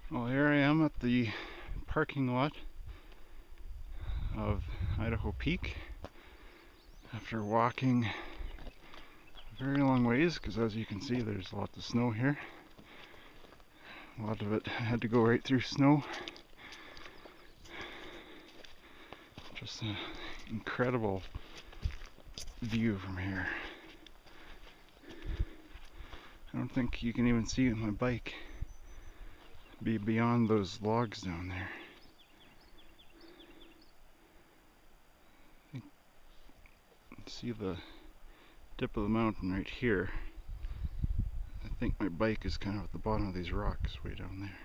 Well, here I am at the parking lot of Idaho Peak after walking a very long ways, because as you can see there's lots of snow here. A lot of it had to go right through snow. Just an incredible view from here. I don't think you can even see my bike be beyond those logs down there. You can see the tip of the mountain right here. I think my bike is kind of at the bottom of these rocks way down there.